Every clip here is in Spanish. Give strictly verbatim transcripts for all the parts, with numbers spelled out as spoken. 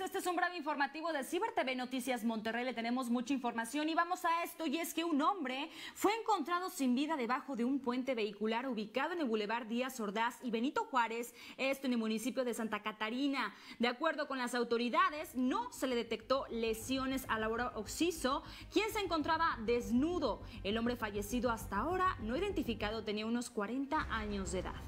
este es un breve informativo de Ciber T V Noticias Monterrey. Le tenemos mucha información y vamos a esto, y es que un hombre fue encontrado sin vida debajo de un puente vehicular ubicado en el Boulevard Díaz Ordaz y Benito Juárez, esto en el municipio de Santa Catarina. De acuerdo con las autoridades, no se le detectó lesiones a Laura Oxiso, quien se encontraba desnudo. El hombre fallecido hasta ahora no identificado tenía unos cuarenta años de edad.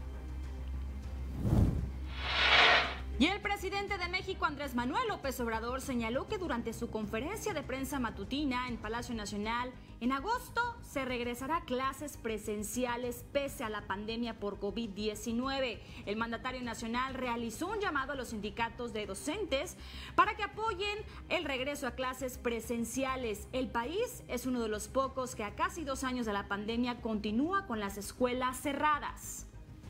Y el presidente de México, Andrés Manuel López Obrador, señaló que durante su conferencia de prensa matutina en Palacio Nacional, en agosto se regresará a clases presenciales pese a la pandemia por COVID diecinueve. El mandatario nacional realizó un llamado a los sindicatos de docentes para que apoyen el regreso a clases presenciales. El país es uno de los pocos que a casi dos años de la pandemia continúa con las escuelas cerradas.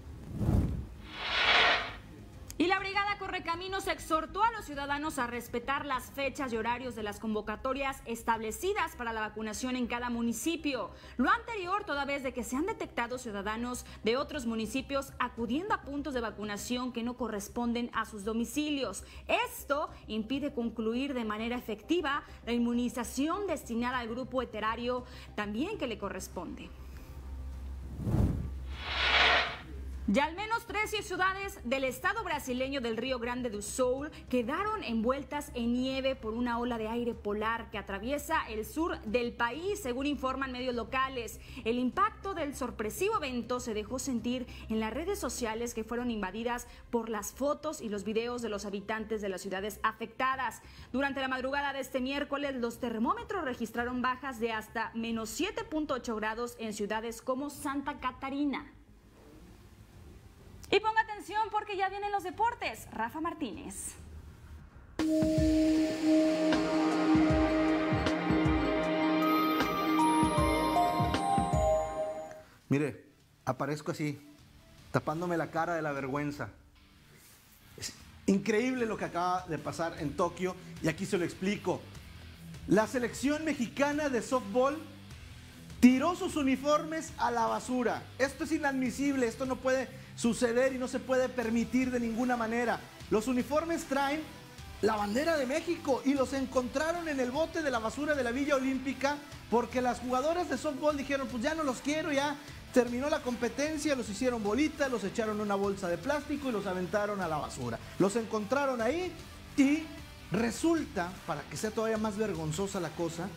Y la Brigada Correcaminos exhortó a los ciudadanos a respetar las fechas y horarios de las convocatorias establecidas para la vacunación en cada municipio. Lo anterior toda vez de que se han detectado ciudadanos de otros municipios acudiendo a puntos de vacunación que no corresponden a sus domicilios. Esto impide concluir de manera efectiva la inmunización destinada al grupo eterario también que le corresponde. Ya al menos trece ciudades del estado brasileño del Río Grande do Sul quedaron envueltas en nieve por una ola de aire polar que atraviesa el sur del país, según informan medios locales. El impacto del sorpresivo evento se dejó sentir en las redes sociales, que fueron invadidas por las fotos y los videos de los habitantes de las ciudades afectadas. Durante la madrugada de este miércoles, los termómetros registraron bajas de hasta menos siete punto ocho grados en ciudades como Santa Catarina. Y ponga atención porque ya vienen los deportes. Rafa Martínez. Mire, aparezco así, tapándome la cara de la vergüenza. Es increíble lo que acaba de pasar en Tokio y aquí se lo explico. La selección mexicana de softball tiró sus uniformes a la basura. Esto es inadmisible, esto no puede suceder y no se puede permitir de ninguna manera. Los uniformes traen la bandera de México y los encontraron en el bote de la basura de la Villa Olímpica porque las jugadoras de softball dijeron, pues ya no los quiero, ya terminó la competencia, los hicieron bolitas, los echaron en una bolsa de plástico y los aventaron a la basura. Los encontraron ahí y resulta, para que sea todavía más vergonzosa la cosa,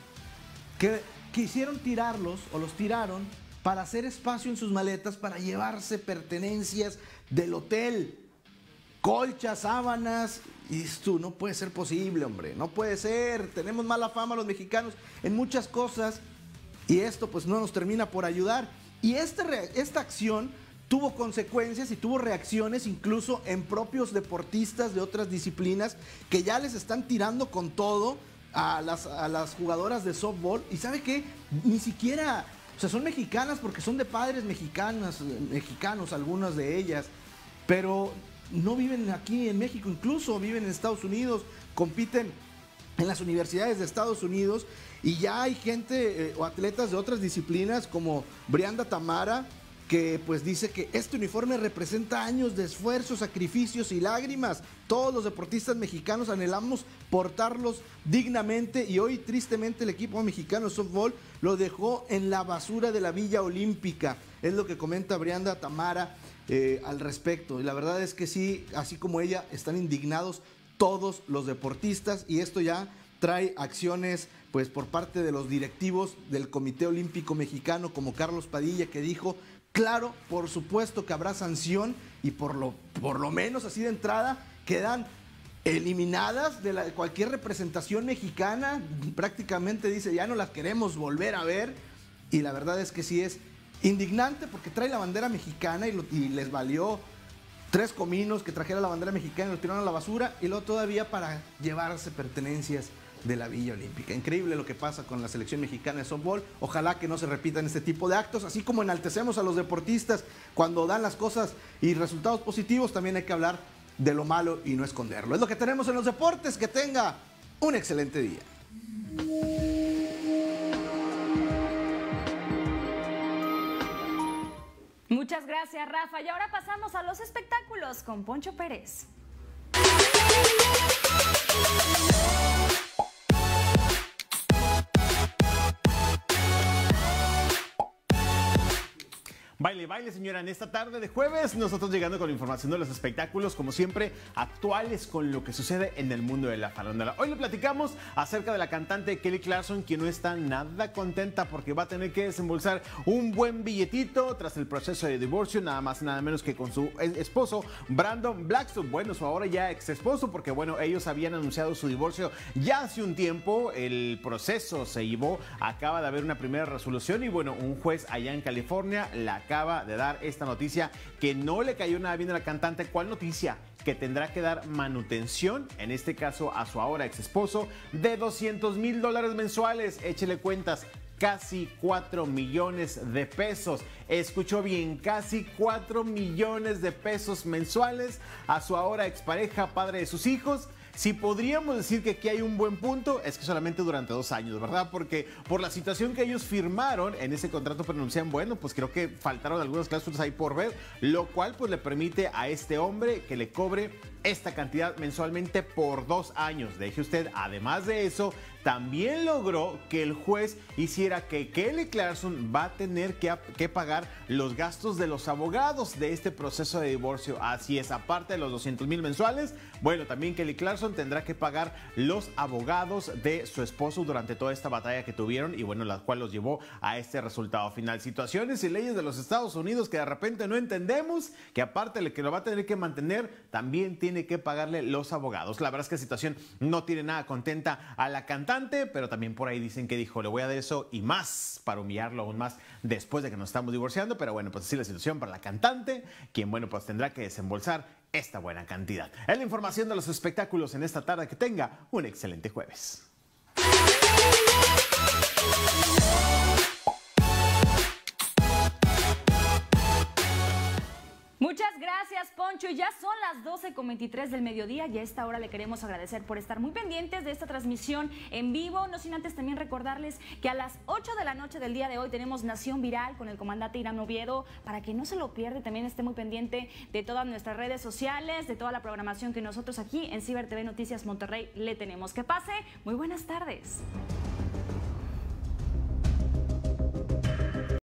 que quisieron tirarlos o los tiraron para hacer espacio en sus maletas para llevarse pertenencias del hotel, colchas, sábanas. Y esto no puede ser posible, hombre, no puede ser. Tenemos mala fama los mexicanos en muchas cosas y esto pues no nos termina por ayudar. Y este, esta acción tuvo consecuencias y tuvo reacciones incluso en propios deportistas de otras disciplinas que ya les están tirando con todo a las, a las jugadoras de softball. Y ¿sabe qué? Ni siquiera, o sea, son mexicanas porque son de padres mexicanas, mexicanos algunas de ellas, pero no viven aquí en México, incluso viven en Estados Unidos, compiten en las universidades de Estados Unidos y ya hay gente eh, o atletas de otras disciplinas como Brianda Tamara, que pues dice que este uniforme representa años de esfuerzo, sacrificios y lágrimas. Todos los deportistas mexicanos anhelamos portarlos dignamente y hoy tristemente el equipo mexicano de softball lo dejó en la basura de la Villa Olímpica. Es lo que comenta Brianda Tamara eh, al respecto. Y la verdad es que sí, así como ella, están indignados todos los deportistas y esto ya trae acciones pues por parte de los directivos del Comité Olímpico Mexicano como Carlos Padilla, que dijo: claro, por supuesto que habrá sanción y por lo, por lo menos así de entrada quedan eliminadas de, la, de cualquier representación mexicana. Prácticamente dice, ya no las queremos volver a ver. Y la verdad es que sí es indignante porque trae la bandera mexicana y, lo, y les valió tres cominos que trajera la bandera mexicana y lo tiraron a la basura y luego todavía para llevarse pertenencias de la Villa Olímpica. Increíble lo que pasa con la selección mexicana de softball. Ojalá que no se repitan este tipo de actos, así como enaltecemos a los deportistas cuando dan las cosas y resultados positivos, también hay que hablar de lo malo y no esconderlo. Es lo que tenemos en los deportes. Que tenga un excelente día. Muchas gracias, Rafa. Y ahora pasamos a los espectáculos con Poncho Pérez. Baile, baile, señora, en esta tarde de jueves, nosotros llegando con la información de los espectáculos, como siempre, actuales con lo que sucede en el mundo de la farándula. Hoy le platicamos acerca de la cantante Kelly Clarkson, quien no está nada contenta porque va a tener que desembolsar un buen billetito tras el proceso de divorcio, nada más y nada menos que con su esposo, Brandon Blackstone. Bueno, su ahora ya ex esposo, porque bueno, ellos habían anunciado su divorcio ya hace un tiempo, el proceso se llevó, acaba de haber una primera resolución y bueno, un juez allá en California la acaba de dar esta noticia que no le cayó nada bien a la cantante. ¿Cuál noticia? Que tendrá que dar manutención, en este caso a su ahora ex esposo, de doscientos mil dólares mensuales. Échele cuentas, casi cuatro millones de pesos. Escuchó bien, casi cuatro millones de pesos mensuales a su ahora expareja, padre de sus hijos. Si podríamos decir que aquí hay un buen punto, es que solamente durante dos años, ¿verdad? Porque por la situación que ellos firmaron en ese contrato pronuncian, bueno, pues creo que faltaron algunas cláusulas ahí por ver, lo cual pues le permite a este hombre que le cobre esta cantidad mensualmente por dos años. Deje usted, además de eso, también logró que el juez hiciera que Kelly Clarkson va a tener que, que pagar los gastos de los abogados de este proceso de divorcio. Así es, aparte de los doscientos mil mensuales, bueno, también Kelly Clarkson tendrá que pagar los abogados de su esposo durante toda esta batalla que tuvieron y bueno, la cual los llevó a este resultado final. Situaciones y leyes de los Estados Unidos que de repente no entendemos, que aparte de que lo va a tener que mantener, también tiene que pagarle los abogados. La verdad es que la situación no tiene nada contenta a la cantante, pero también por ahí dicen que dijo, le voy a dar eso y más para humillarlo aún más después de que nos estamos divorciando, pero bueno, pues así la situación para la cantante, quien bueno, pues tendrá que desembolsar esta buena cantidad. Es la información de los espectáculos en esta tarde. Que tenga un excelente jueves. Muchas gracias, Poncho. Ya son las doce con veintitrés del mediodía y a esta hora le queremos agradecer por estar muy pendientes de esta transmisión en vivo. No sin antes también recordarles que a las ocho de la noche del día de hoy tenemos Nación Viral con el comandante Irán Oviedo. Para que no se lo pierda, también esté muy pendiente de todas nuestras redes sociales, de toda la programación que nosotros aquí en Ciber T V Noticias Monterrey le tenemos. Que pase muy buenas tardes.